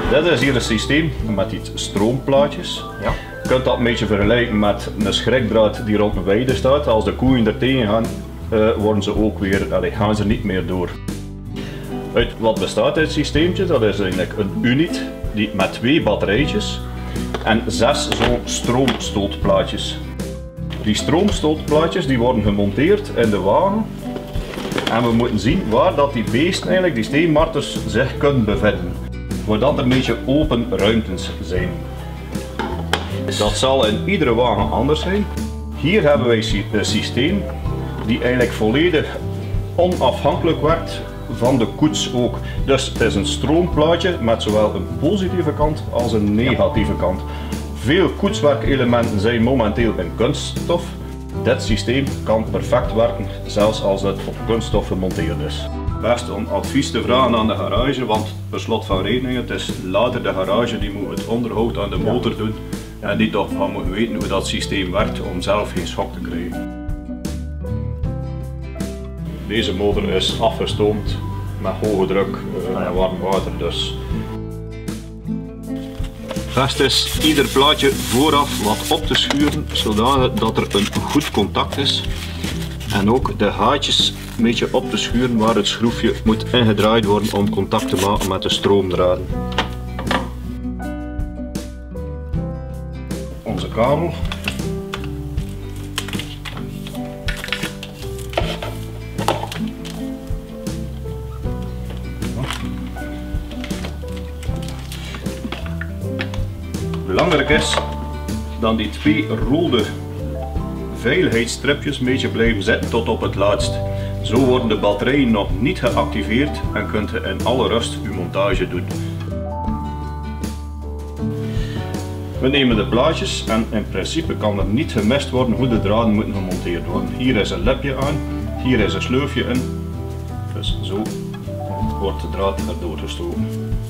Dit is hier een systeem met die stroomplaatjes. Ja. Je kunt dat een beetje vergelijken met een schrikdraad die rond een weide staat. Als de koeien er tegen gaan, worden ze ook weer, gaan ze niet meer door. Uit wat bestaat dit systeemtje? Dat is eigenlijk een unit die met 2 batterijtjes en 6 zo'n stroomstootplaatjes. Die stroomstootplaatjes die worden gemonteerd in de wagen en we moeten zien waar dat die beesten, eigenlijk, die steenmarters, zich kunnen bevinden. Voordat er een beetje open ruimtes zijn. Dat zal in iedere wagen anders zijn. Hier hebben wij een systeem die eigenlijk volledig onafhankelijk werkt van de koets ook. Dus het is een stroomplaatje met zowel een positieve kant als een negatieve kant. Veel koetswerkelementen zijn momenteel in kunststof. Dit systeem kan perfect werken, zelfs als het op kunststof gemonteerd is. Best om advies te vragen aan de garage, want per slot van rekening, het is later de garage die moet het onderhoud aan de motor doen. En die toch gaan moeten weten hoe dat systeem werkt om zelf geen schok te krijgen. Deze motor is afgestoomd met hoge druk en warm water. Dus. Best is ieder plaatje vooraf wat op te schuren, zodat er een goed contact is. En ook de gaatjes een beetje op te schuren waar het schroefje moet ingedraaid worden om contact te maken met de stroomdraden. Onze kabel. Belangrijk is dat die 2 rode veiligheidsstripjes een beetje blijven zitten tot op het laatst. Zo worden de batterijen nog niet geactiveerd en kunt je in alle rust uw montage doen. We nemen de plaatjes en in principe kan er niet gemist worden hoe de draden moeten gemonteerd worden. Hier is een lipje aan, hier is een sleufje in. Dus zo wordt de draad erdoor gestoken.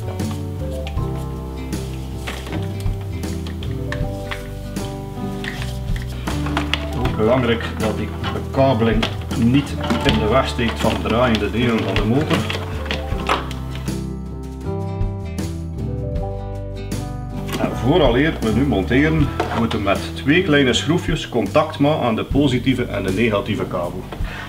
Belangrijk dat die bekabeling niet in de weg steekt van de draaiende delen van de motor. En vooraleer we nu monteren, moeten we met 2 kleine schroefjes contact maken aan de positieve en de negatieve kabel.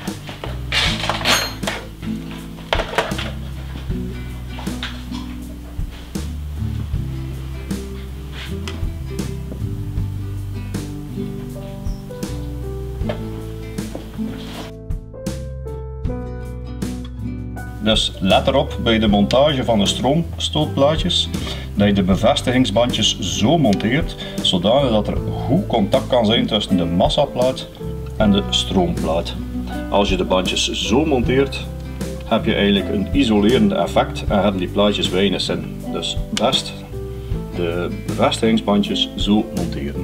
Dus let erop bij de montage van de stroomstootplaatjes dat je de bevestigingsbandjes zo monteert zodat er goed contact kan zijn tussen de massaplaat en de stroomplaat. Als je de bandjes zo monteert heb je eigenlijk een isolerend effect en hebben die plaatjes weinig zin. Dus best de bevestigingsbandjes zo monteren.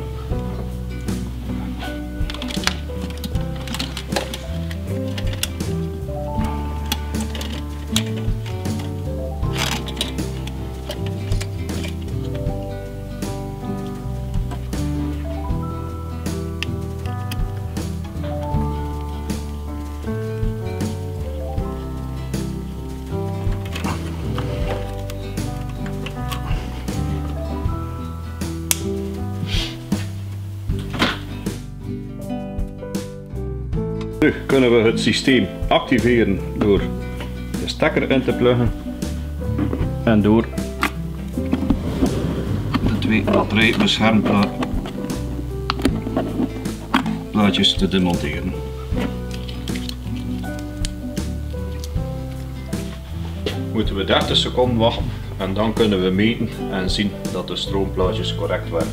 Nu kunnen we het systeem activeren door de stekker in te pluggen en door de 2 batterijbeschermplaatjes te demonteren. Moeten we 30 seconden wachten en dan kunnen we meten en zien dat de stroomplaatjes correct werken.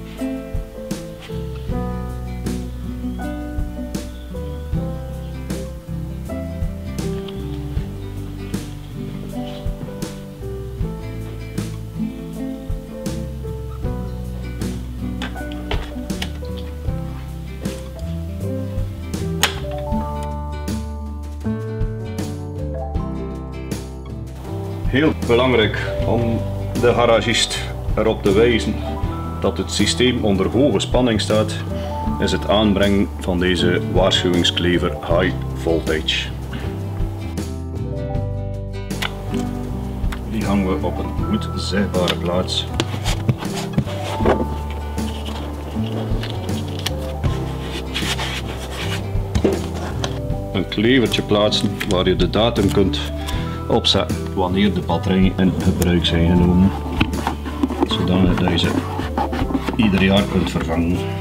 Heel belangrijk om de garagist erop te wijzen dat het systeem onder hoge spanning staat, is het aanbrengen van deze waarschuwingsklever High Voltage. Die hangen we op een goed zichtbare plaats. Een klevertje plaatsen waar je de datum kunt opzetten wanneer de batterijen in gebruik zijn genomen, zodat je ze ieder jaar kunt vervangen.